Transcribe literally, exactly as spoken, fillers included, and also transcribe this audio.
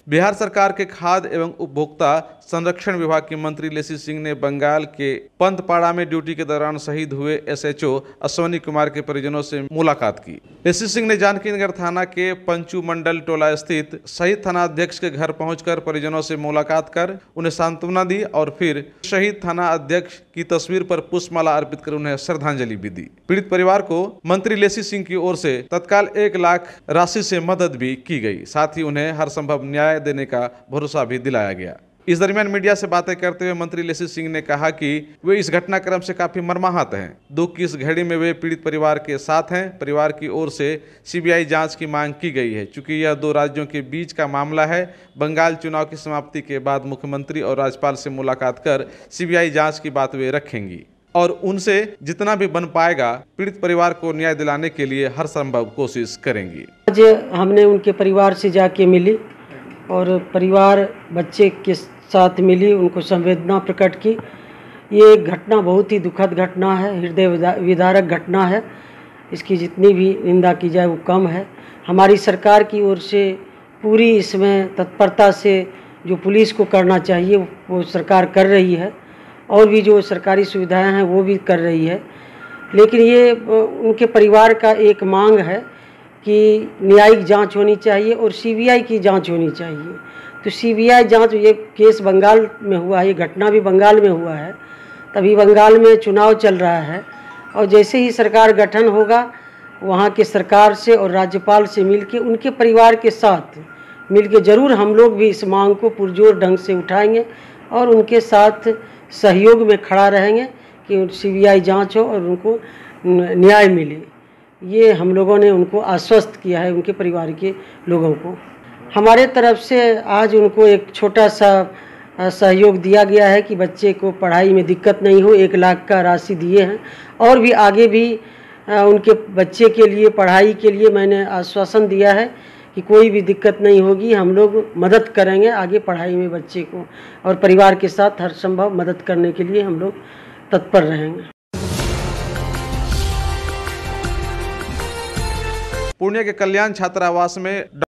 बिहार सरकार के खाद्य एवं उपभोक्ता संरक्षण विभाग की मंत्री लेसी सिंह ने बंगाल के पंतपाड़ा में ड्यूटी के दौरान शहीद हुए एसएचओ अश्वनी कुमार के परिजनों से मुलाकात की। लेसी सिंह ने जानकी नगर थाना के पंचू मंडल टोला स्थित शहीद थाना अध्यक्ष के घर पहुंचकर परिजनों से मुलाकात कर उन्हें सांत्वना दी और फिर शहीद थाना अध्यक्ष की तस्वीर पर पुष्पमाला अर्पित कर उन्हें श्रद्धांजलि भी दी। पीड़ित परिवार को मंत्री लेसी सिंह की ओर से तत्काल एक लाख राशि से मदद भी की गई। साथ ही उन्हें हर संभव न्याय देने का भरोसा भी दिलाया गया। इस दरमियान मीडिया से बातें करते हुए मंत्री लेसी सिंह ने कहा कि वे इस घटनाक्रम से काफी मर्माहत हैं। दुख की इस घड़ी में वे पीड़ित परिवार के साथ हैं। परिवार की ओर से सीबीआई जांच की मांग की गई है। चूंकि यह दो राज्यों के बीच का मामला है, बंगाल चुनाव की समाप्ति के बाद मुख्यमंत्री और राज्यपाल से मुलाकात कर सीबीआई जाँच की बात वे रखेंगी और उनसे जितना भी बन पाएगा पीड़ित परिवार को न्याय दिलाने के लिए हर संभव कोशिश करेंगी। आज हमने उनके परिवार से जाके मिली और परिवार बच्चे के साथ मिली, उनको संवेदना प्रकट की। ये एक घटना बहुत ही दुखद घटना है, हृदय विदारक घटना है। इसकी जितनी भी निंदा की जाए वो कम है। हमारी सरकार की ओर से पूरी इसमें तत्परता से जो पुलिस को करना चाहिए वो सरकार कर रही है और भी जो सरकारी सुविधाएं हैं वो भी कर रही है। लेकिन ये उनके परिवार का एक मांग है कि न्यायिक जांच होनी चाहिए और सीबीआई की जांच होनी चाहिए। तो सीबीआई जांच, ये केस बंगाल में हुआ है, ये घटना भी बंगाल में हुआ है। तभी बंगाल में चुनाव चल रहा है और जैसे ही सरकार गठन होगा वहाँ के सरकार से और राज्यपाल से मिलके उनके परिवार के साथ मिलके ज़रूर हम लोग भी इस मांग को पुरजोर ढंग से उठाएंगे और उनके साथ सहयोग में खड़ा रहेंगे कि सीबीआई जांच हो और उनको न्याय मिले। ये हम लोगों ने उनको आश्वस्त किया है, उनके परिवार के लोगों को। हमारे तरफ से आज उनको एक छोटा सा सहयोग दिया गया है कि बच्चे को पढ़ाई में दिक्कत नहीं हो। एक लाख का राशि दिए हैं और भी आगे भी उनके बच्चे के लिए पढ़ाई के लिए मैंने आश्वासन दिया है कि कोई भी दिक्कत नहीं होगी, हम लोग मदद करेंगे आगे पढ़ाई में बच्चे को और परिवार के साथ हर संभव मदद करने के लिए हम लोग तत्पर रहेंगे। पूर्णिया के कल्याण छात्रावास में